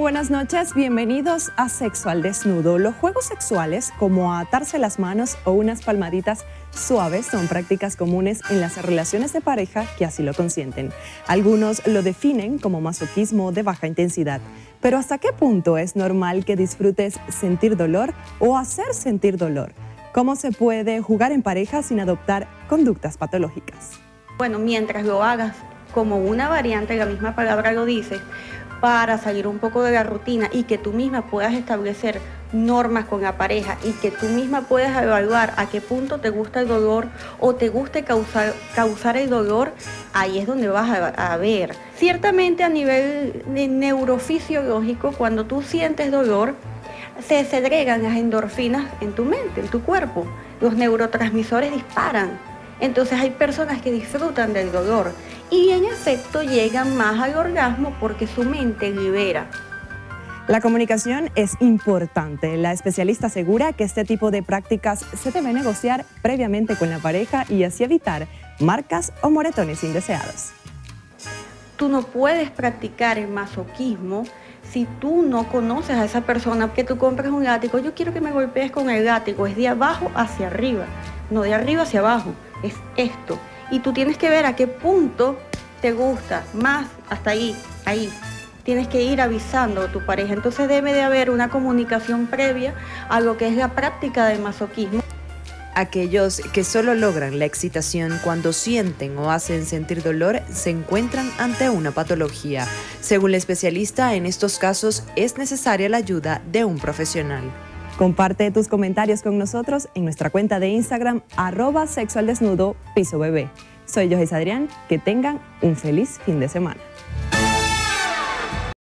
buenas noches, bienvenidos a Sexo al Desnudo. Los juegos sexuales, como atarse las manos o unas palmaditas suaves, son prácticas comunes en las relaciones de pareja que así lo consienten. Algunos lo definen como masoquismo de baja intensidad. Pero ¿hasta qué punto es normal que disfrutes sentir dolor o hacer sentir dolor? ¿Cómo se puede jugar en pareja sin adoptar conductas patológicas? Bueno, mientras lo hagas como una variante, la misma palabra lo dice, para salir un poco de la rutina y que tú misma puedas establecer normas con la pareja y que tú misma puedas evaluar a qué punto te gusta el dolor o te guste causar el dolor, ahí es donde vas a ver. Ciertamente a nivel neurofisiológico, cuando tú sientes dolor, se segregan las endorfinas en tu mente, en tu cuerpo. Los neurotransmisores disparan. Entonces hay personas que disfrutan del dolor y en efecto llegan más al orgasmo porque su mente libera. La comunicación es importante. La especialista asegura que este tipo de prácticas se debe negociar previamente con la pareja y así evitar marcas o moretones indeseados. Tú no puedes practicar el masoquismo si tú no conoces a esa persona. Que tú compras un látigo, yo quiero que me golpees con el látigo, es de abajo hacia arriba, no de arriba hacia abajo, es esto. Y tú tienes que ver a qué punto te gusta, más hasta ahí. Tienes que ir avisando a tu pareja. Entonces debe de haber una comunicación previa a lo que es la práctica del masoquismo. Aquellos que solo logran la excitación cuando sienten o hacen sentir dolor se encuentran ante una patología. Según la especialista, en estos casos es necesaria la ayuda de un profesional. Comparte tus comentarios con nosotros en nuestra cuenta de Instagram @sexoaldesnudo_bebé. Soy Joyce Adrián, que tengan un feliz fin de semana.